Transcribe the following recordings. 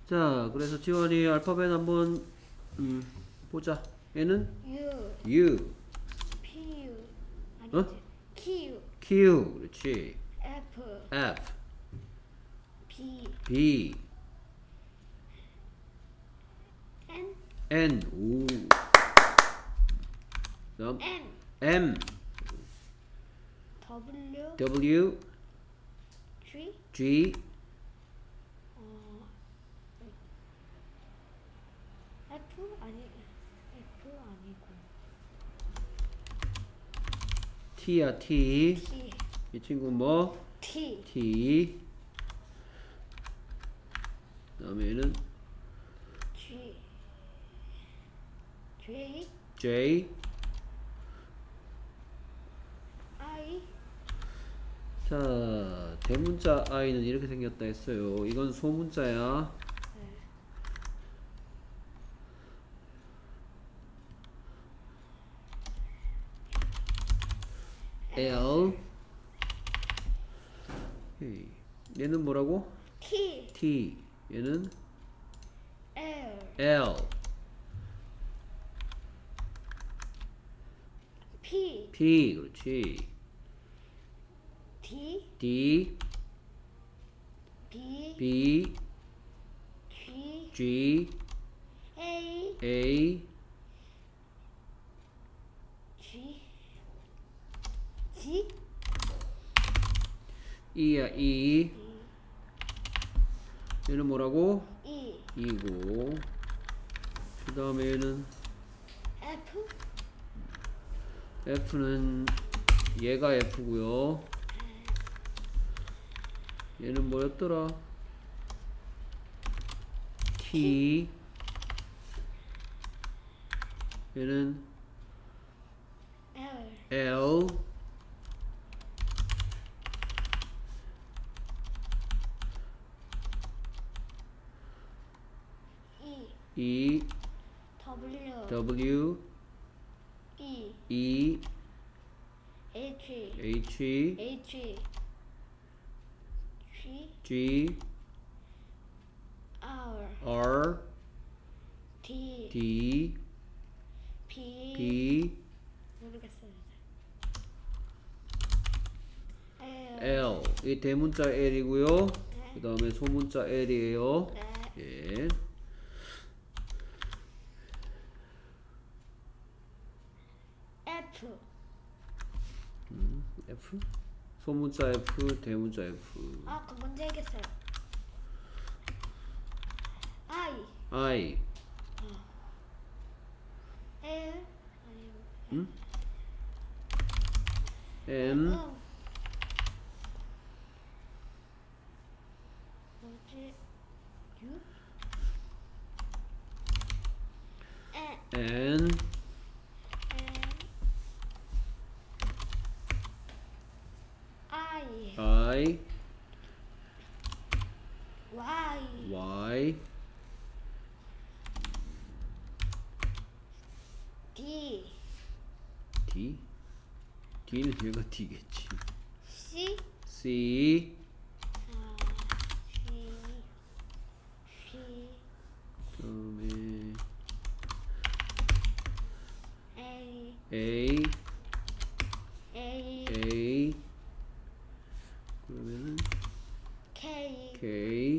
자, 그래서 지원이 알파벳 한번 보자. 얘는 U. P U 아니지. 어? Q Q. 그렇지. F F. B B. N N. 오. 그다음 M M. W W. G G. F 아니고 T야 T. T 이 친구 뭐? T T. 그다음에 얘는 G J J. I 자, 대문자 I는 이렇게 생겼다 했어요. 이건 소문자야. L. 헤이. 얘는 뭐라고? T T. 얘는 L L. P P. 그렇지. D D. B B. G G. A A. G G E야 E. 얘는 뭐라고? E E고. 그 다음에 얘는 F F는 얘가 F고요. 얘는 뭐였더라? T. 얘는 L L. E E. W W. E E. H H. H G G. R R. D D. B B. 모르겠어요. L. 이 대문자 L이고요. 네. 그 다음에 소문자 L이에요. 네. 예. F F. 소문자 F, 대문자 F. 그 뭔지 알겠어요. I I. L 아니면 응? M. 뭐지? U N. I I. Y Y. D D. D는 얘가 D겠지. C C. G G 그다음에 A A. A A. 그러면은 K K.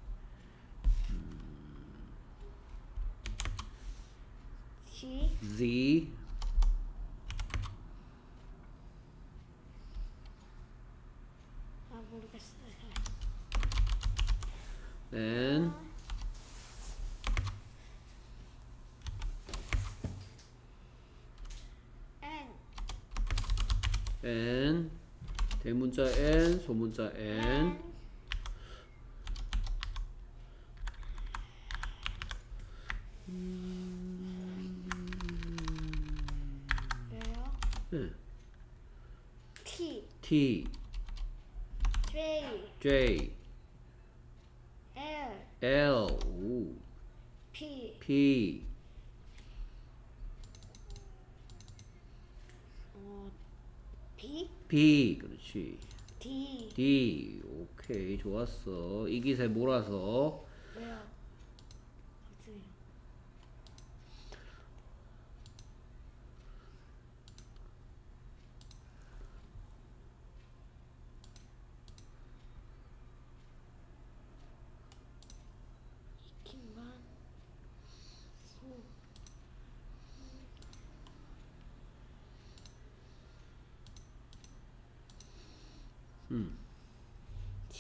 G Z. 모르겠어요. N. N N. 대문자 N, 소문자 N. 왜요? 네. T T. J J. L L. 오. P P. B B. 그렇지. D D. 오케이. 좋았어. 이 기세 몰아서. 왜요?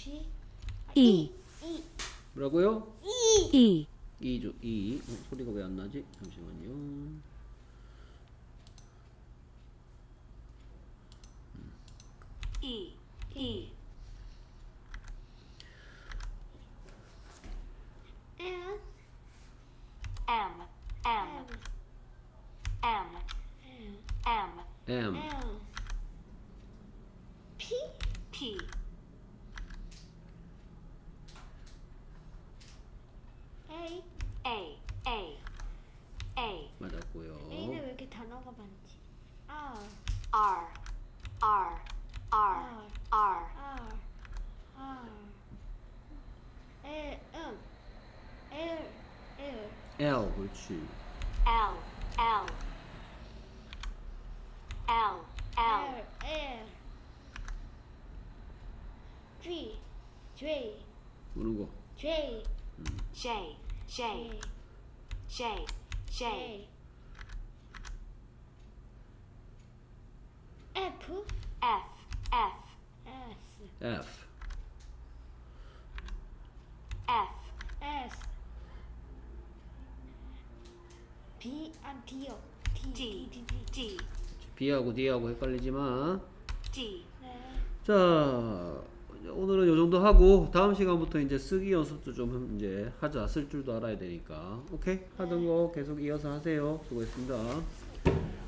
G. E. E. 뭐라고요? E. 이죠. 이. 소리가 왜 안 나지? 잠시만요. E. E. M. M. M. M. M. M. M. P. P. A. A. A. A. 맞았고요. A는 왜 이렇게 단어가 많지? R. R. R. R. R. R. R. L. M. L. L. L. 그렇지. L. L. L. L. L. L. G. J. 뭐는 거? J. J. J. J. J. F. F. F. S. F. F. S. B. D요. D. D. D. D. D. B하고 D하고 헷갈리지 마. D. 네. 자, 오늘은 요 정도 하고 다음 시간부터 이제 쓰기 연습도 좀 이제 하자. 쓸 줄도 알아야 되니까. 오케이? 하던 거 계속 이어서 하세요. 수고했습니다.